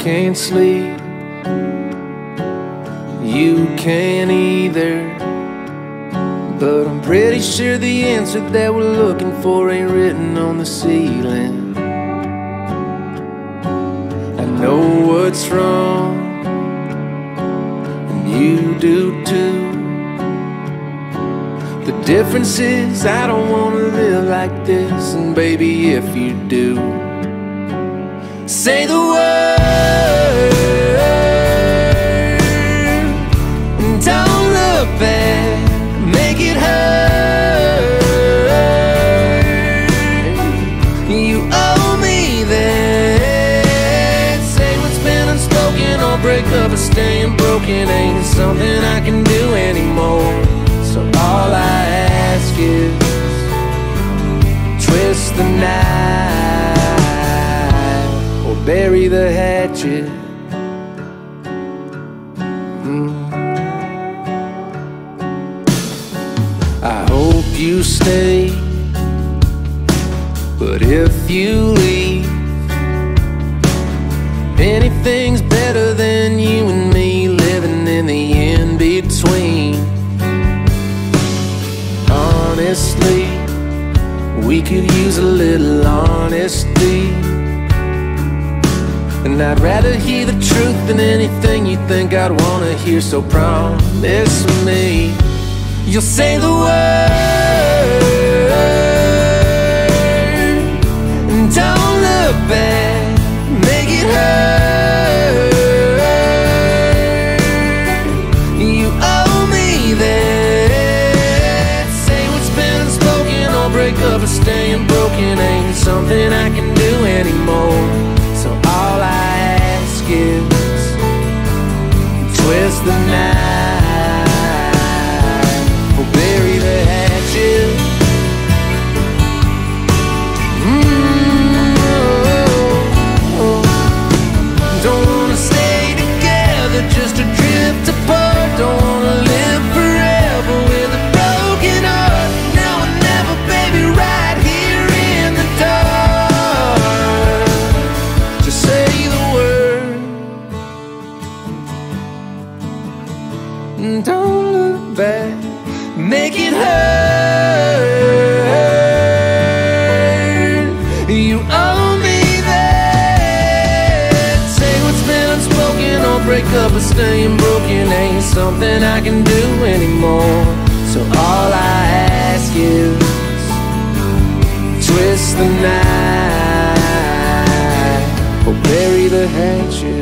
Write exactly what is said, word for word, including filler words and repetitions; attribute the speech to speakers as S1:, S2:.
S1: can't sleep, you can't either. But I'm pretty sure the answer that we're looking for ain't written on the ceiling. I know what's wrong, and you do too. The difference is I don't wanna live like this, and baby, if you do, say the word and don't look back. Make it hurt. You owe me that. Say what's been unspoken, or break up or staying broken ain't something I can do anymore. So all I ask is twist the knife or bury the hatchet. mm. I hope you stay, but if you leave, anything's better than you and me living in the in-between. Honestly, we could use a little honesty, and I'd rather hear the truth than anything you think I'd wanna hear. So promise me you'll say the word and don't look back. Make it hurt. You owe me that. Say what's been unspoken, or break up or staying broken ain't something I can do anymore. So all I ask is twist the knife, bury the hatchet. Mm, oh, oh. Don't wanna stay together just to drift apart. Don't wanna live forever with a broken heart. Now or never, baby, right here in the dark. Just say the word and don't look back. Make it hurt. You owe me that. Say what's been unspoken, or break up or staying broken ain't something I can do anymore. So all I ask is twist the knife or bury the hatchet.